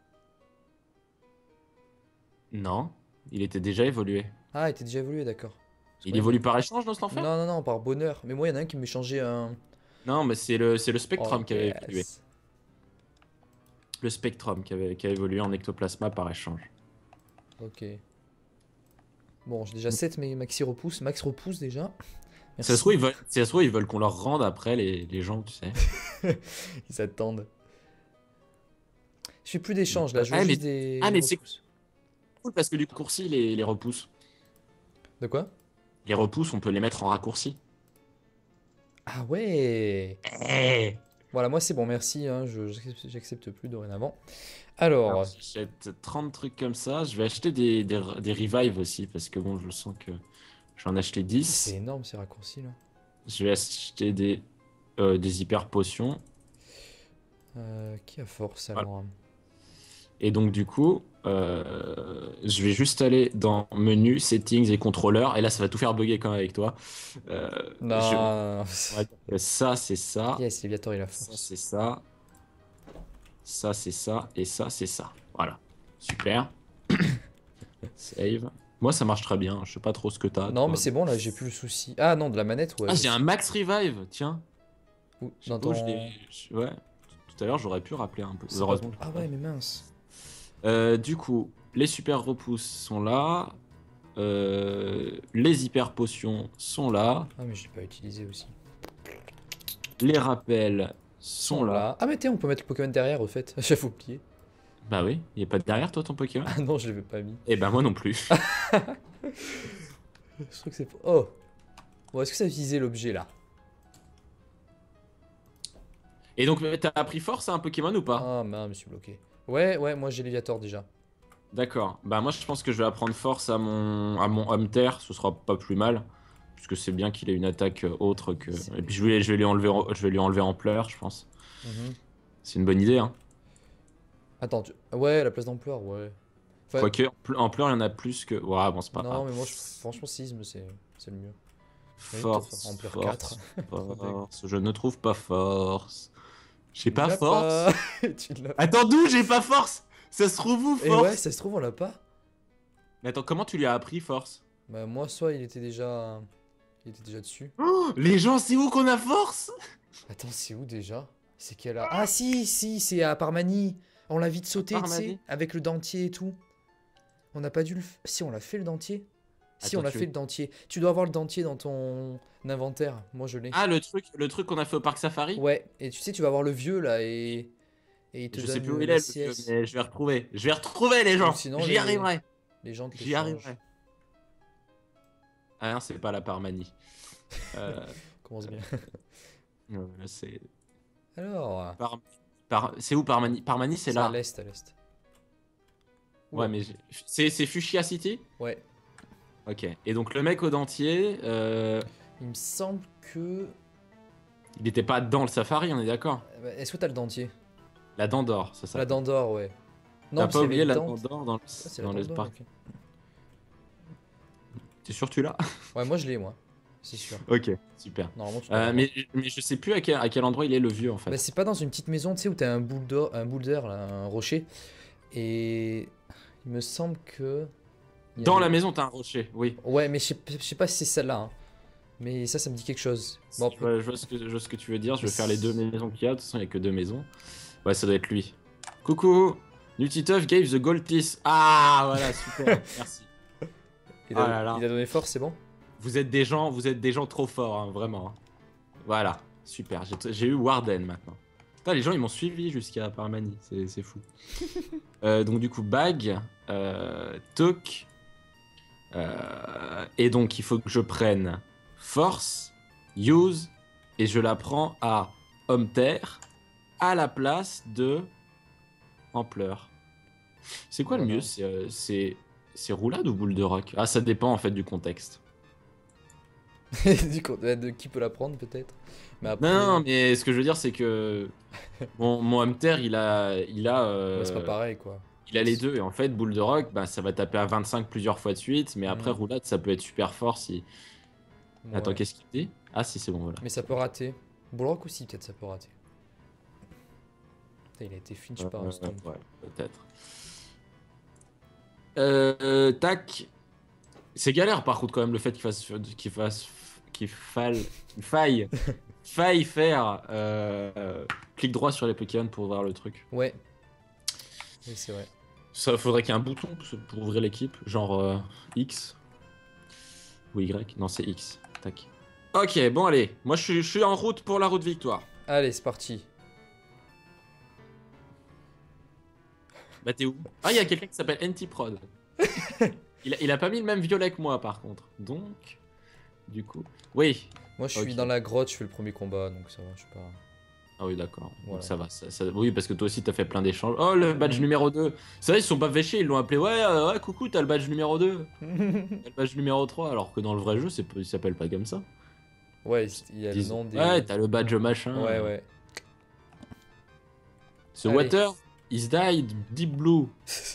Non, il était déjà évolué. Ah, il était déjà évolué, d'accord. Parce Il que moi, évolue par échange, Nostanfer? Non, non, non, par bonheur. Mais moi, il y en a un qui m'a changé un... Non, mais c'est le, c'est le Spectrum Oh, qui avait évolué. yes. Le Spectrum qui, avait, qui a évolué en Ectoplasma par échange. Ok. Bon, j'ai déjà sept mais maxi repousse. Max repousse déjà. Merci. Ça se trouve, ils veulent, ça se trouve, ils veulent qu'on leur rende après les, les gens, tu sais. Ils attendent. Je fais plus d'échanges là, je veux Ah, mais- juste des... ah, des mais c'est- repousses. Cool parce que du raccourci, les, les repousses. De quoi? Les repousses, on peut les mettre en raccourci. Ah ouais. Eh. Voilà, moi c'est bon, merci. Hein, je j'accepte- j'accepte plus dorénavant. Alors, Alors, j'achète trente trucs comme ça. Je vais acheter des, des, des revives aussi parce que bon, je sens que j'en ai acheté c'est dix. énorme ces raccourcis là. Je vais acheter des, euh, des hyper potions. Euh, qui a force Voilà. alors? Et donc, du coup, euh, je vais juste aller dans menu, settings et contrôleurs. Et là, ça va tout faire bugger quand même avec toi. Euh, Non, je- non, non, non. on va dire que ça, c'est ça. Yes, Léviator il a Ça, force. c'est ça. Ça, c'est ça. Et ça, c'est ça. Voilà. Super. Save. Moi, ça marche très bien. Je sais pas trop ce que t'as. Non, toi. mais c'est bon là, j'ai plus le souci. Ah non, de la manette, ouais. Ah, je j'ai un sais. max revive. Tiens. Ouh, Je sais dans pas où je ton- l'ai- je- Ouais. Tout à l'heure, j'aurais pu rappeler un peu. C'est pas- Heureusement. que je Ah l'ai ouais, pas. mais mince. Euh, du coup, les super repousses sont là. Euh, les hyper potions sont là. Ah, mais je l'ai pas utilisé aussi. Les rappels sont là. Ah, mais tiens, on peut mettre le Pokémon derrière au fait. J'avais oublié. Bah oui, il a pas de derrière toi ton Pokémon? Ah non, je l'avais pas mis. Eh ben moi non plus. Je trouve que c'est. Oh! Bon, est-ce que ça a utilisé l'objet là? Et donc t'as appris force à un Pokémon ou pas? Ah, mince, je me suis bloqué. Ouais, ouais, moi j'ai Léviator déjà. D'accord. Bah moi je pense que je vais apprendre force à mon à mon Humter, ce sera pas plus mal. Puisque c'est bien qu'il ait une attaque euh, autre que. C'est- Et puis je vais, je vais lui enlever je vais lui enlever ampleur, je pense. Mhm. C'est une bonne idée, hein. Attends, tu- ouais, la place d'ampleur, ouais. Enfin, Quoique ampl- ampleur il y en a plus que. Ouais bon c'est pas non, grave. mais moi, je- franchement, sisme, c'est c'est le mieux. Force, Ampleur force, quatre. force. Je ne trouve pas force. J'ai pas Tu l'as force. pas. Tu l'as. Attends, d'où j'ai pas force? Ça se trouve où Et force? ouais, ça se trouve, on l'a pas. Mais attends, comment tu lui as appris force? Bah, moi, soit il était déjà. Il était déjà dessus. Oh, les gens, c'est où qu'on a force? Attends, c'est où déjà? C'est quelle heure? Ah, si, si, c'est à Parmanie. On l'a vite sauté, tu sais, Parmanie. avec le dentier et tout. On n'a pas dû le. f- Si, on l'a fait le dentier. Si, Attends, on l'a tu- fait le dentier. Tu dois avoir le dentier dans ton inventaire. Moi, je l'ai. Ah, le truc, le truc qu'on a fait au parc Safari? Ouais, et tu sais, tu vas voir le vieux là et. Et il te Je donne sais plus où le- il la est, le vieux, sieste. mais je vais retrouver. Je vais retrouver les gens. Ou sinon, J'y les- arriverai. Les gens te le J'y changent. arriverai. Ah non, c'est pas la Parmanie. euh, Commence bien. euh, c'est Alors. par... par- c'est où Parmanie? Parmanie, c'est à là. l'est, à l'est. Ouais, mais j'ai- c'est c'est Fuchsia City? Ouais. Ok. Et donc le mec au dentier, euh, Il me semble que. il était pas dans le Safari, on est d'accord? Bah, Est-ce que t'as le dentier? La dent d'or, c'est ça. La dent d'or, ouais. T'as mais pas c'est oublié la dent- dent d'or dans le, Ah, c'est dans la le dent d'or, parc? ok. T'es sûr que tu l'as? Ouais, moi je l'ai, moi. C'est sûr. Ok, super. Normalement, tu dois Euh, l'avoir. mais, mais je sais plus à quel, à quel endroit il est le vieux en fait. Bah, c'est pas dans une petite maison, tu sais, où t'as un boulder, un boulder là, un rocher. Et il me semble que... il y Dans avait- la maison, t'as un rocher, oui. Ouais, mais je sais je sais pas si c'est celle-là. Hein. Mais ça, ça me dit quelque chose. Bon, je, vois, je vois ce que, je vois ce que tu veux dire. Je vais faire les deux maisons qu'il y a. De toute façon, il n'y a que deux maisons. Ouais, ça doit être lui. Coucou. Nutitov gave the gold teeth. Ah, voilà, super. Merci. il, a, Ah là là. il a donné force, c'est bon? Vous êtes des gens, vous êtes des gens trop forts, hein, vraiment. Voilà, super. J'ai- J'ai eu Warden maintenant. Putain, les gens, ils m'ont suivi jusqu'à Parmanie. C'est c'est fou. Euh, donc, du coup, Bag, euh, Talk. euh, et donc, il faut que je prenne Force, Use, et je la prends à Homme-Terre à la place de Ampleur. C'est quoi le Voilà. mieux? C'est euh, c'est- c'est roulade ou boule de rock? Ah, ça dépend en fait du contexte. Du coup, ouais, de qui peut la prendre, peut-être? Mais après... Non, non, mais ce que je veux dire, c'est que mon, mon Hamter, il a, il a, euh, ouais, c'est pas pareil, quoi. il a les deux. Et en fait, boule de rock, bah, ça va taper à vingt-cinq plusieurs fois de suite. Mais après, Hmm. roulade, ça peut être super fort si. Attends, Ouais. qu'est-ce qu'il dit? Ah, si, c'est bon, voilà. Mais ça peut rater. Bullrock aussi, peut-être, ça peut rater. Putain, il a été finch Euh, par un stomp. ouais, peut-être. Euh, euh, tac. C'est galère par contre quand même le fait qu'il fasse qu'il fasse qu'il faille qu'il faille faille faire euh, clic droit sur les Pokémon pour voir le truc. Ouais. Oui, c'est vrai. Ça faudrait qu'il y ait un bouton pour ouvrir l'équipe, genre euh, X ou Y. Non, c'est X. Tac. Ok, bon allez, moi je suis, je suis en route pour la route victoire. Allez, c'est parti. Bah t'es où? Ah, il y a quelqu'un qui s'appelle Antiprod. il, a, il a pas mis le même violet que moi par contre. Donc, du coup, oui. Moi, je suis Ok. dans la grotte, je fais le premier combat, donc ça va, je suis pas... Ah oui, d'accord. Donc Voilà. ça va. Ça, ça- Oui, parce que toi aussi, t'as fait plein d'échanges. Oh, le badge Mhm. numéro deux. C'est vrai, ils se sont pas fait chier, ils l'ont appelé. Ouais, euh, ouais, coucou, t'as le badge numéro deux. T'as le badge numéro trois. Alors que dans le vrai jeu, c'est... il s'appelle pas comme ça. ouais, il y a Ils le disent, nom des... ouais, t'as le badge machin. Ouais, ouais. Ce Allez. water is dyed deep blue.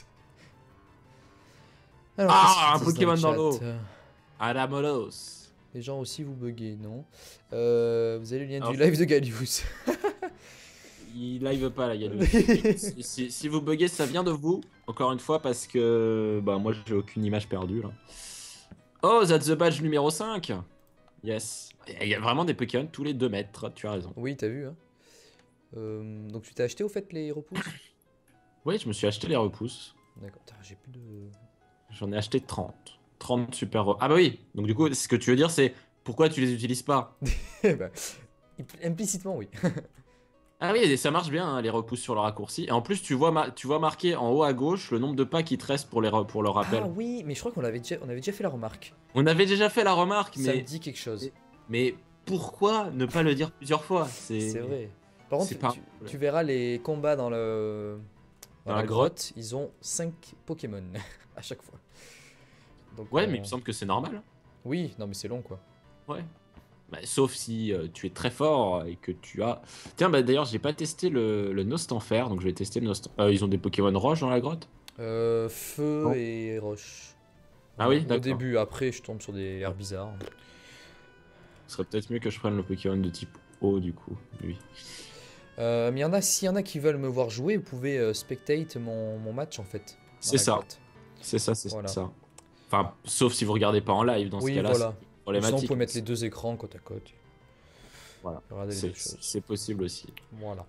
Alors, Ah, qu'est-ce un qu'ils disent Pokémon le dans chat l'eau. Adamolos. Les gens aussi, vous buguez, non? Euh, vous avez le lien Alors, du live de Gallius. Il live pas la galère. si, si- si vous buguez, ça vient de vous. Encore une fois, parce que bah moi j'ai aucune image perdue là. Oh, that's the badge numéro cinq. Yes. Il y a vraiment des Pokémon tous les deux mètres, tu as raison. Oui, t'as vu, hein. Euh, donc tu t'as acheté au fait les repousses? Oui, je me suis acheté les repousses. D'accord, putain, j'ai plus de... J'en ai acheté trente. trente super... re- Ah bah oui. Donc du coup, ce que tu veux dire, c'est pourquoi tu les utilises pas? Bah, impl- implicitement, oui. Ah oui, et ça marche bien, hein, les repousses sur le raccourci. Et en plus, tu vois, ma- tu vois marqué en haut à gauche le nombre de pas qui te restent pour, les re- pour le rappel. Ah oui, mais je crois qu'on l'avait déjà... on avait déjà fait la remarque. On avait déjà fait la remarque, Ça me mais... dit quelque chose. Mais pourquoi ne pas le dire plusieurs fois? C'est vrai. Par contre, c'est tu, pas- tu- tu verras les combats dans le... Dans la grotte. Ils ont cinq Pokémon à chaque fois. Donc, Ouais, on- mais il me semble que c'est normal. Oui, non mais c'est long quoi. Ouais. Bah, sauf si euh, tu es très fort et que tu as... Tiens, bah d'ailleurs, j'ai pas testé le, le Nostanfer, donc je vais tester le Nost... Euh, ils ont des Pokémon roches dans la grotte? Euh, feu Non. et roche. Ah oui, Au d'accord. début, après je tombe sur des airs bizarres. Ce serait peut-être mieux que je prenne le Pokémon de type eau, du coup. Lui. Euh, mais il y en a, s'il y en a qui veulent me voir jouer, vous pouvez euh, spectate mon, mon match en fait. dans C'est la ça. grotte. C'est ça, c'est Voilà. ça. Enfin, sauf si vous regardez pas en live, dans ce Oui, cas-là, voilà. c'est Sinon, vous problématique. pouvez mettre les deux écrans côte à côte. Voilà. Regardez les C'est deux choses. c'est possible aussi. Voilà.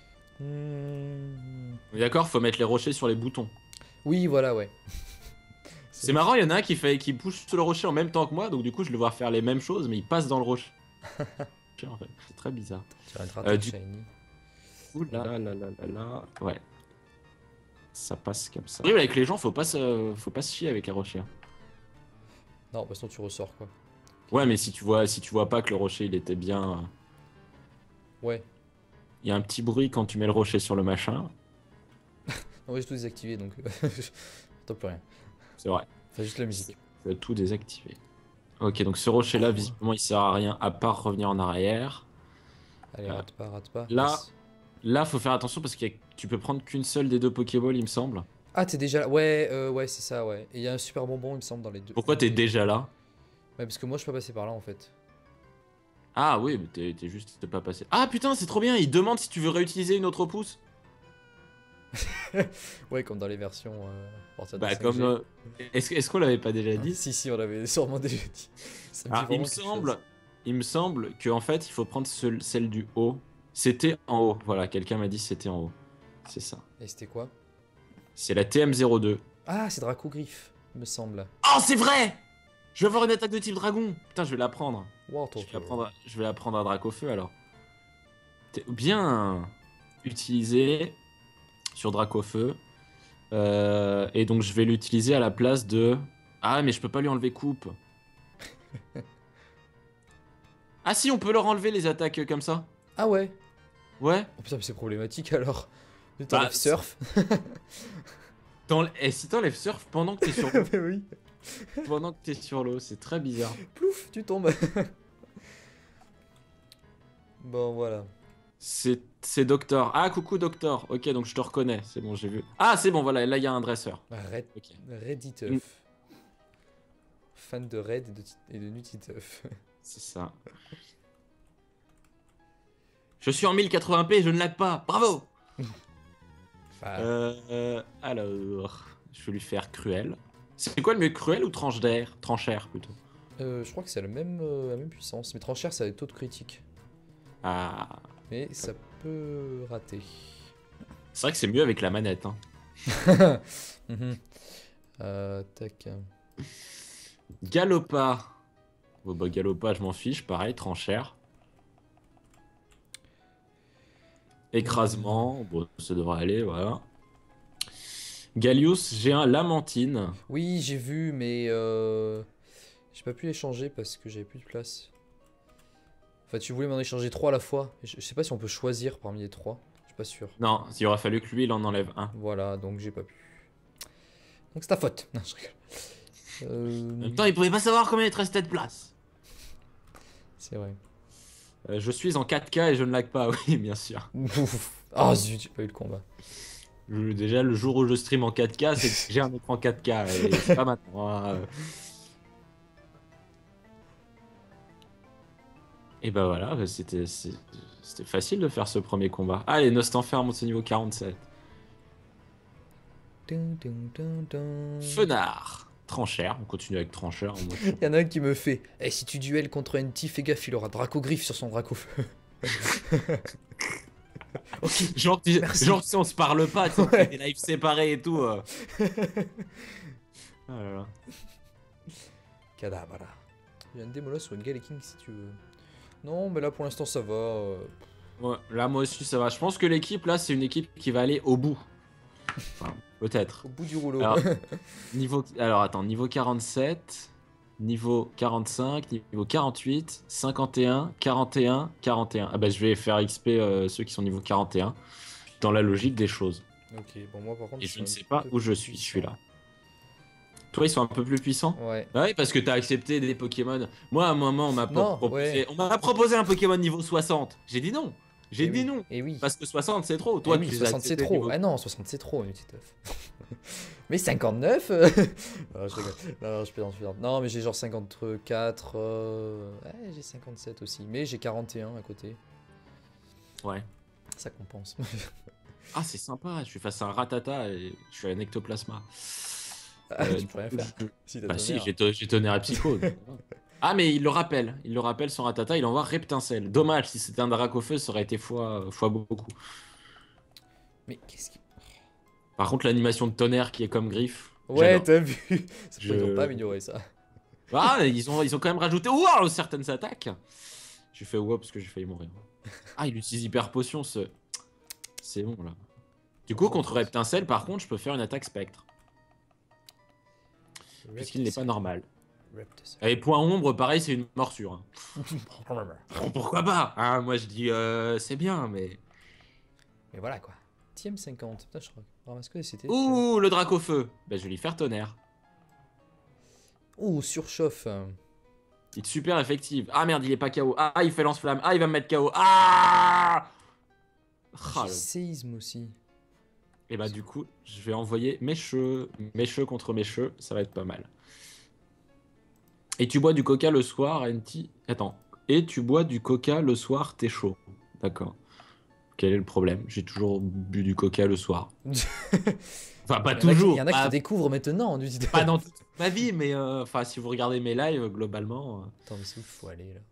Hmm. On est d'accord, faut mettre les rochers sur les boutons. Oui, voilà, ouais. C'est marrant, il y en a un qui fait qui pousse sur le rocher en même temps que moi, donc du coup je le vois faire les mêmes choses, mais il passe dans le rocher. En fait. C'est très bizarre. Tu vas Euh, euh, du- shiny. Ouh là là là là là là. Ouais. Ça passe comme ça. Oui, mais avec les gens, faut pas se, faut pas se chier avec les rochers. Non, bah sinon tu ressors quoi. Ouais, mais si tu vois, si tu vois pas que le rocher il était bien, euh, Ouais. il y a un petit bruit quand tu mets le rocher sur le machin. Non, ouais, j'ai tout désactivé donc. T'as plus rien. C'est vrai. Enfin, juste la musique. Tu as tout désactivé. Ok, donc ce rocher là, visiblement, il sert à rien à part revenir en arrière. Allez, Euh, rate pas, rate pas. là- Yes. Là, faut faire attention parce que tu peux prendre qu'une seule des deux Pokéballs, il me semble. Ah, t'es déjà là. Ouais, euh, ouais, c'est ça, ouais. Et il y a un super bonbon, il me semble, dans les deux. Pourquoi t'es déjà là? Ouais, parce que moi, je peux pas passer par là en fait. Ah oui, mais t'es t'es juste t'es pas passé. Ah putain, c'est trop bien, il demande si tu veux réutiliser une autre pouce. Ouais, comme dans les versions euh, à partir de Bah, cinq G. comme. euh, Est-ce est-ce qu'on l'avait pas déjà Ah, dit? si, si, on l'avait sûrement déjà dit. Ça me dit Ah, il me vraiment quelque chose. semble, il me semble que en fait, il faut prendre ce- celle du haut. C'était en haut. Voilà, quelqu'un m'a dit c'était en haut. C'est ça. Et c'était quoi? C'est la T M zéro deux. Ah, c'est Dracogriffe, me semble. Oh, c'est vrai! Je vais avoir une attaque de type dragon. Putain, je vais la prendre. Wow, Je vais la prendre, à- je vais la prendre à Dracofeu alors. T'es bien utilisé sur Dracofeu. Euh, et donc je vais l'utiliser à la place de. Ah, mais je peux pas lui enlever coupe. Ah si, on peut leur enlever les attaques comme ça. Ah ouais. Ouais. Oh putain, mais c'est problématique alors. Tu Bah, t'enlèves surf. T'enlè- Et si t'enlèves surf pendant que t'es sur l'eau, Mais oui. pendant que t'es sur l'eau, c'est très bizarre. Plouf, tu tombes. Bon, voilà. C'est c'est Doctor. Ah, coucou Doctor. Ok, donc je te reconnais. C'est bon, j'ai vu. Ah, c'est bon, voilà, là il y a un dresseur. Red... Ok. Redditeuf. Mm. Fan de Red et de, et de Nutiteuf. C'est ça. Je suis en mille quatre-vingts p et je ne lag pas. Bravo. Ah, Euh, euh, alors, je vais lui faire cruel. C'est quoi le mieux, cruel ou tranche d'air? Tranchère plutôt. euh, je crois que c'est le même, euh, la même puissance. Mais tranchère, ça a des taux de critique. Ah, Mais ça peut rater. c'est vrai que c'est mieux avec la manette. Hein. Mhm. Euh, tac. Galopa. Bon bah Galopa, je m'en fiche. Pareil, tranchère. Écrasement. Bon, ça devrait aller, voilà. Gallius, j'ai un Lamantine. Oui, j'ai vu, mais euh... j'ai pas pu les changer parce que j'avais plus de place. Enfin, tu voulais m'en échanger trois à la fois. Je, je sais pas si on peut choisir parmi les trois. Je suis pas sûr. Non, il aurait fallu que lui, il en enlève un. Voilà, donc j'ai pas pu. Donc c'est ta faute. Non, je rigole. Euh, En même temps, il pouvait pas savoir combien il te restait de place. C'est vrai. Euh, je suis en quatre K et je ne lag pas, oui, bien sûr. Ouf. Ah zut, j'ai pas eu le combat. Je- déjà, le jour où je stream en quatre K, c'est que j'ai un écran quatre K. Et c'est pas maintenant. Hein. Et bah voilà, bah c'était c'est- c'était facile de faire ce premier combat. Allez, Nostanfer monte au niveau quarante-sept. Dun, dun, dun, dun. Fenard. Tranchère, on continue avec Tranchère. en mode- Il y en a un qui me fait Eh, si tu duelles contre N T, fais gaffe, il aura Dracogriffe sur son Dracofeu. Ok, Genre, tu- Merci. genre si on se parle pas, tu sais, on Ouais. fait des lives séparés et tout. euh. Ah là là. Cadabra. Il y a un démo là sur une Galeking si tu veux. Non, mais là pour l'instant ça va. euh, Ouais, là, moi aussi, ça va. Je pense que l'équipe, là, c'est une équipe qui va aller au bout. Enfin, peut-être. Au bout du rouleau. Alors, niveau... Alors, attends, niveau quarante-sept, niveau quarante-cinq, niveau quarante-huit, cinquante et un, quarante et un, quarante et un. Ah bah, je vais faire X P euh, ceux qui sont niveau quarante et un, dans la logique des choses. Ok, bon, moi par contre. Et c'est je ne un sais pas peu où je plus suis, je puissant. suis là. Toi, ils sont un peu plus puissants? Ouais. Bah oui, parce que t'as accepté des Pokémon. Moi, à un moment, on m'a Non, proposé... ouais. on m'a proposé un Pokémon niveau soixante. J'ai dit non. J'ai Eh dit oui, non. Et oui. Parce que soixante, c'est trop. Eh Toi, oui, tu les as soixante c'est acceptés trop. niveau- Ah non, soixante c'est trop, une petite œuf. Mais cinquante-neuf euh, non, je rigole. Non, non, je plaisante, je plaisante. Non, mais j'ai genre cinquante-quatre. euh, Ouais, j'ai cinquante-sept aussi. Mais j'ai quarante et un à côté. Ouais. Ça compense. Ah, c'est sympa. Je suis face à un Ratata et je suis un Ectoplasma. Ah, Euh, tu peux rien faire. je- Si, t'as Bah si, tonnerre. j'ai to- j'ai tonnerre à Psycho. donc, voilà. Ah, mais il le rappelle. Il le rappelle, son Ratata, il envoie Reptincelle. Dommage, si c'était un Dracofeu, ça aurait été fois, fois beaucoup. Mais qu'est-ce qui. Par contre, l'animation de tonnerre qui est comme griffe. Ouais, j'adore. t'as vu. Ça Je- Ils ont pas amélioré ça. Ah, ils ont, ils ont quand même rajouté wow, certaines attaques. J'ai fait wow parce que j'ai failli mourir. Ah, il utilise hyper potion, ce. C'est bon là. Du coup, contre Reptincelle, par contre, je peux faire une attaque spectre. Puisqu'il n'est pas normal. Et point ombre, pareil, c'est une morsure. hein. Bon, pourquoi pas hein, moi, je dis euh, c'est bien, mais. Mais voilà quoi. T M cinquante. Putain, je ramasse que des C T. Ouh, le Dracofeu. Bah, je vais lui faire tonnerre. Ouh, surchauffe. Il est super effectif. Ah merde, il est pas K O. Ah, il fait lance-flamme. Ah, il va me mettre K O. Ah, ah J'ai le- séisme aussi. Et bah, du coup, je vais envoyer mes cheveux. Mes cheveux contre mes cheveux. Ça va être pas mal. Et tu bois du coca le soir, N T. Attends. Et tu bois du coca le soir, t'es chaud. D'accord. Quel est le problème? J'ai toujours bu du coca le soir. Enfin, pas Il y en a qui- toujours. il y en a qui pas, te découvrent maintenant. Du... pas dans toute ma vie, mais euh, enfin, si vous regardez mes lives, globalement. euh, Attends, mais c'est où qu'il faut aller là?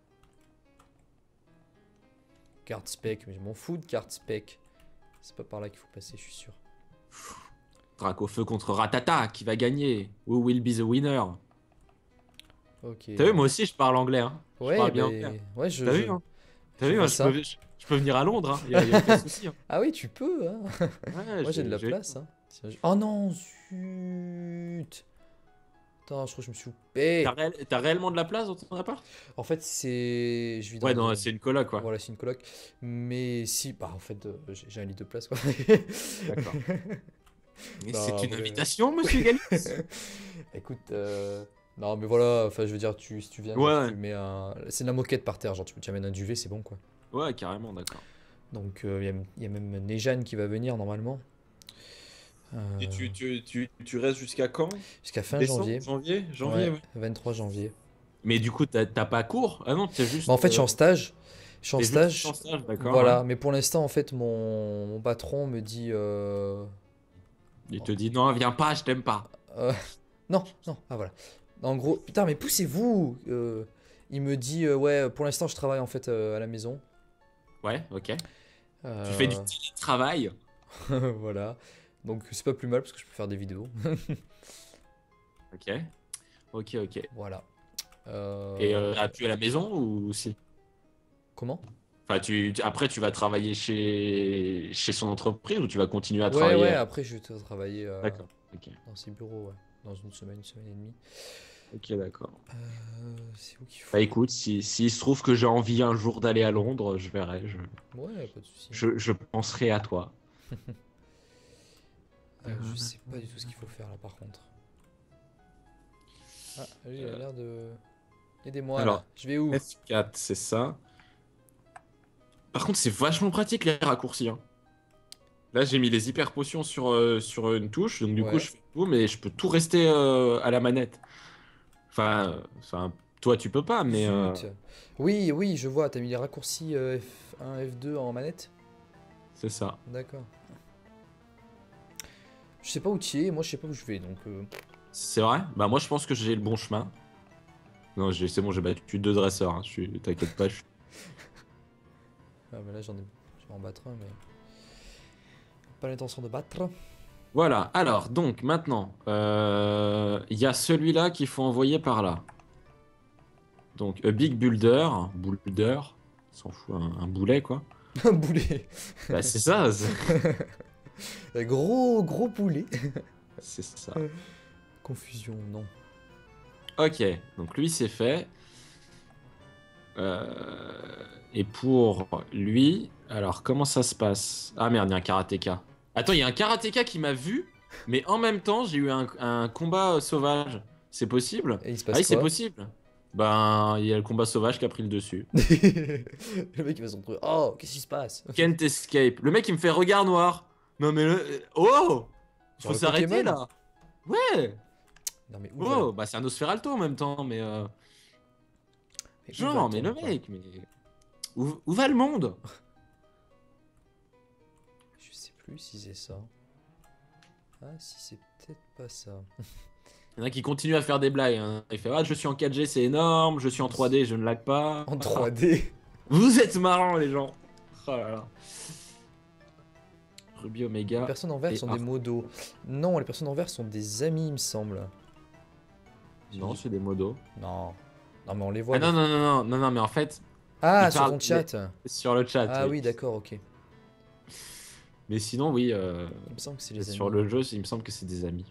Carte spec, mais je m'en fous de carte spec. C'est pas par là qu'il faut passer, je suis sûr. Drac au feu contre Ratata, qui va gagner? Who will be the winner? Ok. T'as vu, moi aussi, je parle anglais. Hein. Je Ouais, parle bien bah, anglais. ouais, je. T'as je- vu, hein? T'as je vu, vois hein, je, ça. peux, je, je peux venir à Londres, hein. Y a, y a aucun souci. Hein. Ah oui, tu peux, hein. Ouais, Moi j'ai de la j'ai- place, hein. Tiens, je- Oh non, zut. Attends, je crois que je me suis loupé. T'as réel- t'as réellement de la place dans ton appart? En fait, c'est. Je vis dans Ouais, non, une- c'est une coloc, quoi. Voilà, c'est une coloc. Mais si, bah en fait, euh, j'ai j'ai un lit de place, quoi. D'accord. Mais Bah, c'est une après- invitation, monsieur Galis? Écoute, euh, non, mais voilà, enfin, je veux dire, tu, si tu viens, Ouais, genre, ouais. tu mets un. C'est de la moquette par terre, genre, tu, tu amènes un duvet, c'est bon, quoi. Ouais, carrément, d'accord. Donc, il y, a, y a même Nejane qui va venir normalement. Euh, Et tu, tu, tu, tu restes jusqu'à quand? Jusqu'à fin Décembre, janvier. Janvier, janvier, Ouais, ouais. vingt-trois janvier. Mais du coup, t'as t'as pas cours? Ah non, t'es juste. Bah, en fait, je suis en euh, stage. Je suis en t'es juste stage. en stage, d'accord. Voilà, Ouais. mais pour l'instant, en fait, mon, mon patron me dit. euh, Il te dit non, viens pas, je t'aime pas. euh, Non, non, ah voilà. En gros, putain, mais poussez-vous euh, Il me dit, euh, ouais, pour l'instant, je travaille en fait euh, à la maison. Ouais, ok. Euh, Tu fais du télétravail. Voilà. Donc, c'est pas plus mal parce que je peux faire des vidéos. Ok. Ok, ok. Voilà. Euh, Et euh, ah, tu es à la maison ou si? Comment? Enfin, tu, tu- après, tu vas travailler chez, chez son entreprise ou tu vas continuer à Ouais, travailler? ouais, à- après, je vais tra- travailler euh, D'accord. Ok. dans ses bureaux, ouais. Dans une semaine, une semaine et demie. Ok, d'accord. Euh, c'est où qu'il faut? Bah écoute, si, s'il se trouve que j'ai envie un jour d'aller à Londres, je verrai. Je, Ouais, pas de soucis. je, je penserai à toi. Euh, je sais pas du tout ce qu'il faut faire là par contre. Ah, lui, il a l'air de. Aidez-moi Alors, là. Je vais où? F quatre, c'est ça. Par contre, c'est vachement pratique les raccourcis. Hein. Là, j'ai mis les hyper potions sur, euh, sur une touche, donc du coup, Ouais. je fais tout, mais je peux tout rester euh, à la manette. Enfin, euh, enfin, toi, tu peux pas, mais. euh, Zut. Oui, oui, je vois. T'as mis les raccourcis euh, F un, F deux en manette? c'est ça. D'accord. Je sais pas où tu es, moi je sais pas où je vais donc. euh, C'est vrai? Bah, moi, je pense que j'ai le bon chemin. Non, j'ai- c'est bon, j'ai battu deux dresseurs. Hein. Je suis... T'inquiète pas. Je... suis- Ah, mais là j'en ai. Je vais en battre un, mais. Pas l'intention de battre. Voilà. Alors, donc, maintenant, euh, il y a celui-là qu'il faut envoyer par là. Donc, a big builder. Boulder. S'en fout, un, un boulet, quoi. Un boulet. Bah, c'est ça. C'est Un gros, gros boulet. c'est ça. Confusion, non. Ok, donc lui c'est fait. Euh, Et pour lui, alors comment ça se passe? Ah merde, il y a un karatéka. Attends, il y a un karatéka qui m'a vu, mais en même temps j'ai eu un, un combat euh, sauvage. C'est possible? Et il se Ah passe oui, c'est quoi? possible. Ben, il y a le combat sauvage qui a pris le dessus. Le mec il va se retrouver. Oh, qu'est-ce qui se passe? Can't escape. Le mec il me fait regard noir. Non mais le... Oh! Genre Faut le s'arrêter Pokémon? là. Ouais! Non mais où Oh, va... bah c'est un Nosferalto en même temps, mais... euh, mais où Genre, mais va-t-on, le quoi? mec, mais... Où, où va le monde? Je sais plus si c'est ça. Ah, si c'est peut-être pas ça. Il y en a qui continuent à faire des blagues. Hein. Il fait ah, je suis en quatre G, c'est énorme. Je suis en trois D, je ne lag pas. En trois D. Vous êtes marrants, les gens. Oh là là. Ruby Les Omega. personnes en vert Et sont Arc. des modos. Non, les personnes en vert sont des amis, il me semble. Non, c'est des modos. Non. Non, mais on les voit. Ah les- non, non, non, non, non, non, mais en fait, Ah, il sur parle- ton chat. sur le chat. Ah oui. oui, d'accord, ok. Mais sinon, oui, euh, Il me semble que c'est les amis. sur le jeu, il me semble que c'est des amis.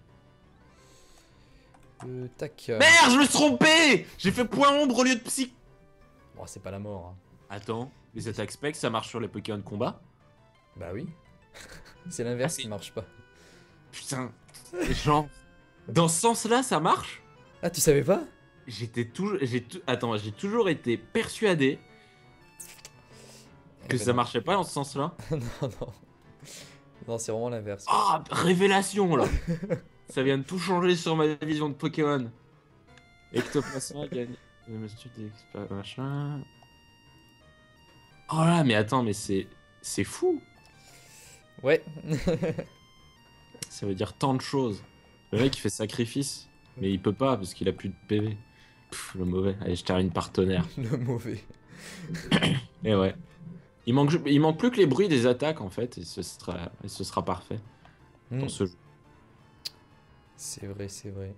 Euh, tac. euh, Merde, je me suis trompé. J'ai fait point ombre au lieu de psy. Bon, c'est pas la mort. Hein. Attends, les attaques spec, ça marche sur les Pokémon de combat? Bah oui. C'est l'inverse Ah, c'est- qui marche pas. Putain, genre, dans ce sens-là, ça marche? Ah, tu savais pas? J'étais toujours, j'ai tou- attends, j'ai toujours été persuadé Eh que ben ça non. marchait pas dans ce sens-là. non, non. Non, c'est vraiment l'inverse. Ah, révélation là. Ça vient de tout changer sur ma vision de Pokémon. Ectoplasma gagne le monsieur d'expert machin. Oh là, mais attends, mais c'est c'est fou. Ouais. Ça veut dire tant de choses. Le mec, il fait sacrifice, mais il peut pas parce qu'il a plus de P V. Pff, le mauvais. Allez, je termine par tonnerre. Le mauvais. Et ouais. Il manque, il manque plus que les bruits des attaques, en fait, et ce sera, et ce sera parfait dans Mm. ce jeu. C'est vrai, c'est vrai.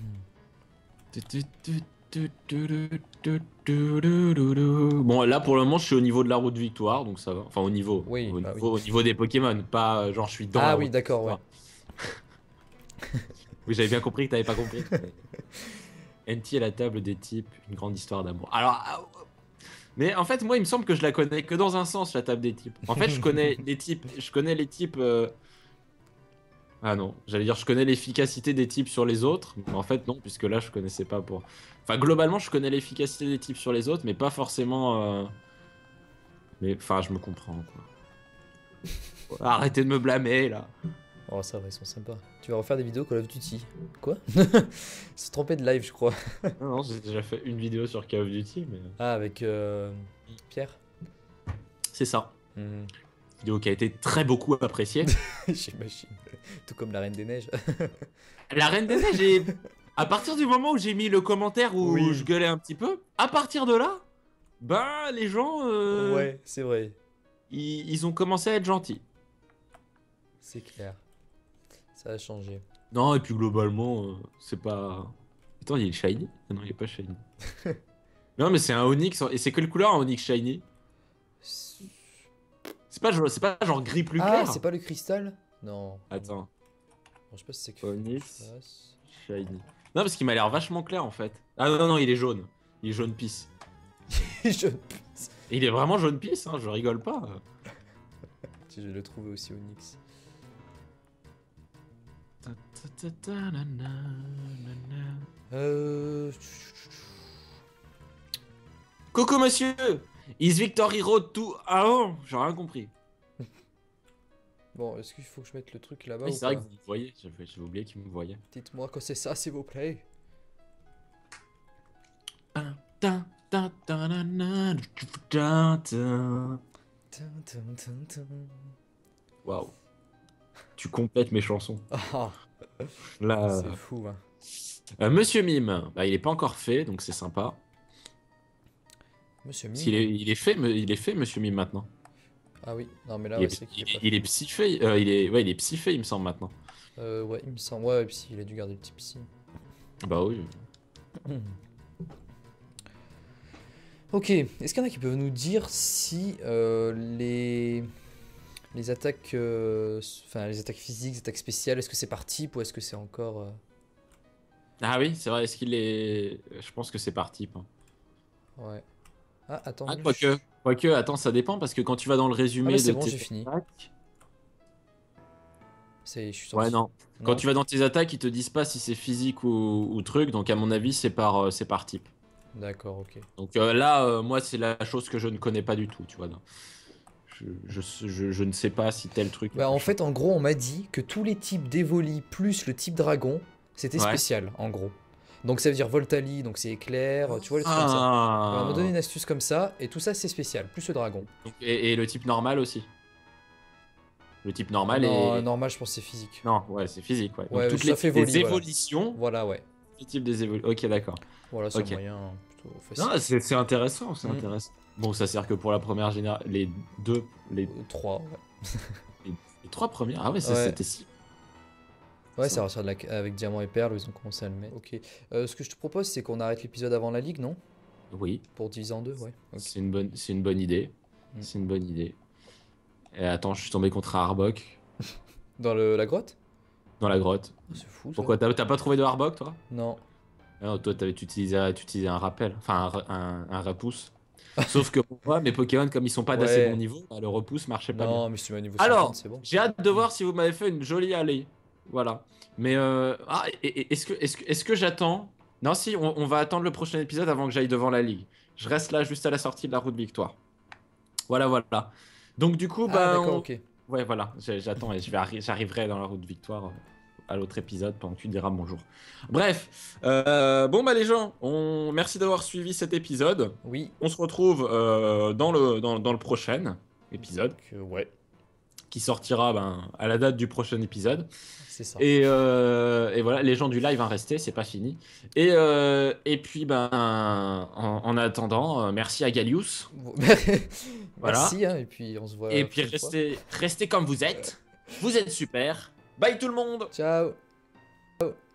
Bon, là, pour le moment, je suis au niveau de la route victoire, donc ça va. Enfin, au niveau, Oui, au, bah niveau oui. au niveau des Pokémon, pas euh, genre je suis dans la Ah route oui, d'accord, ouais. victoire. Oui, j'avais bien compris que t'avais pas compris. N T et la table des types, une grande histoire d'amour. Alors, ah, mais en fait, moi, il me semble que je la connais que dans un sens, la table des types. En fait, je connais les types, je connais les types. euh, Ah non, j'allais dire, je connais l'efficacité des types sur les autres, mais en fait, non, puisque là, je connaissais pas pour. Enfin, globalement, je connais l'efficacité des types sur les autres, mais pas forcément. euh, Mais enfin, je me comprends, quoi. Arrêtez de me blâmer, là. Oh, ça va, ils sont sympas. Tu vas refaire des vidéos Call of Duty. Quoi? Se tromper de live, je crois. Non, non, j'ai déjà fait une vidéo sur Call of Duty, mais. Ah, avec euh, Pierre. C'est ça. Mhm. Vidéo qui a été très beaucoup appréciée. J'imagine. Tout comme la Reine des Neiges. La Reine des Neiges, j'ai- à partir du moment où j'ai mis le commentaire où Oui. je gueulais un petit peu, à partir de là, ben les gens, euh, Ouais, c'est vrai. ils, ils ont commencé à être gentils. C'est clair. Ça a changé. Non, et puis globalement, euh, c'est pas. Attends, il est shiny? Ah non, il est pas shiny. Non, mais c'est un Onyx, et c'est quelle couleur un Onyx shiny? C'est pas, genre- c'est pas genre gris plus Ah, clair? c'est pas le cristal? Non. Attends, Bon, je sais pas si c'est que. Onyx face. shiny. Non, parce qu'il m'a l'air vachement clair en fait. Ah non, non, non, il est jaune. Il est jaune pisse. je... Et il est vraiment jaune pisse, hein, je rigole pas. Je vais le trouver aussi Onyx. Euh... Coucou monsieur! Is Victory Road to... Ah non, j'ai rien compris. Bon, est-ce qu'il faut que je mette le truc là-bas Oui, ou c'est vrai pas? que vous me voyez, j'avais j'avais oublié qu'il me voyait. Dites-moi quand c'est ça, s'il vous plaît. Tin, tin, tin, tin. Waouh. Tu complètes mes chansons. Ah, Là, c'est fou, hein. euh, Monsieur Mime, bah, il est pas encore fait, donc c'est sympa. Monsieur Parce qu'il est, Mime. il est fait, me- il est fait, Monsieur Mime maintenant. Ah oui, non mais là, Il ouais, est, c'est qu'il il est est, pas il est fait. psyché, euh, il est, ouais, il est psyché, il me semble maintenant. Euh, ouais, il me semble. Ouais, psy, il a dû garder le petit psy. Bah oui. Ok, est-ce qu'il y en a qui peuvent nous dire si euh, les les attaques, euh, enfin les attaques physiques, les attaques spéciales, est-ce que c'est par type ou est-ce que c'est encore euh, Ah oui, c'est vrai. Est-ce qu'il est, je pense que c'est par type. hein. ouais. Ah, attends. Ah, je- quoique. Quoique, attends, ça dépend parce que quand tu vas dans le Ah résumé mais c'est de bon, tes j'ai fini. attaques. C'est, je suis Ouais, sorti. non. Non. Quand tu vas dans tes attaques, ils te disent pas si c'est physique ou, ou truc. Donc, à mon avis, c'est par, euh, c'est par type. D'accord, ok. Donc euh, là, euh, moi, c'est la chose que je ne connais pas du tout, tu vois. non. Je, je, je, je ne sais pas si tel truc. Bah en fait, en gros, on m'a dit que tous les types d'Evoli plus le type dragon, c'était Ouais. spécial, en gros. Donc ça veut dire Voltali, donc c'est éclair, tu vois les trucs comme ça. Ah. On m'a donné une astuce comme ça, et tout ça c'est spécial, plus le dragon. Donc, et, et le type normal aussi. Le type normal non, est. normal, je pense que c'est physique. Non, ouais, c'est physique, ouais. Donc, Ouais, toutes ça les, fait les volley, voilà. évolutions, Voilà, ouais. les types des évolutions. Ok, d'accord. Voilà, c'est Ok. un moyen plutôt facile. Non, c'est c'est intéressant, c'est Mm. intéressant. Bon, ça sert que pour la première génération. Les deux, les, Euh, trois, ouais. les trois premières. Ah ouais, ça, Ouais. c'était si. Ouais, Ça. c'est à partir de la... avec Diamant et Perle, ils ont commencé à le mettre. Ok. Euh, ce que je te propose, c'est qu'on arrête l'épisode avant la ligue, non? Oui, Pour diviser en deux, ouais. Ok. c'est une bonne, c'est une bonne idée. Mm. C'est une bonne idée. Et attends, je suis tombé contre un Arbok Dans le... la grotte? dans la grotte. Oh, c'est fou, ça. Pourquoi t'as t'as pas trouvé de Arbok, toi? Non. Ah non, toi, t'avais tu utilisais, tu utilisais un rappel, enfin un, re- un, un repousse. Sauf que pour moi, mes Pokémon, comme ils sont pas d'assez Ouais. bon niveau, bah, le repousse marchait pas bien. Non, mais si tu mets à niveau Alors, cinquante, c'est bon. j'ai hâte de voir si vous m'avez fait une jolie allée. Voilà. Mais euh, ah, et- et- est-ce que, est-ce que, est-ce que j'attends? Non, si, on, on va attendre le prochain épisode avant que j'aille devant la ligue. Je reste là juste à la sortie de la route victoire. Voilà, voilà. Donc du coup, Ah, bah, d'accord, on- ok. ouais, voilà. J'ai- J'attends et je vais arri- j'arriverai dans la route victoire euh, à l'autre épisode pendant que tu diras bonjour. Bref, euh, bon bah les gens, on... merci d'avoir suivi cet épisode. Oui, On se retrouve euh, dans le dans, dans le prochain. épisode, Donc, euh, ouais, qui sortira ben, à la date du prochain épisode. c'est ça. Et, euh, et voilà, les gens du live vont rester, c'est pas fini. Et, euh, et puis, ben, en, en attendant, euh, merci à Galius. Bon, Voilà. Merci, hein, et puis on se voit Et la puis, prochaine fois. restez, restez comme vous êtes. Vous êtes super. Bye tout le monde! Ciao.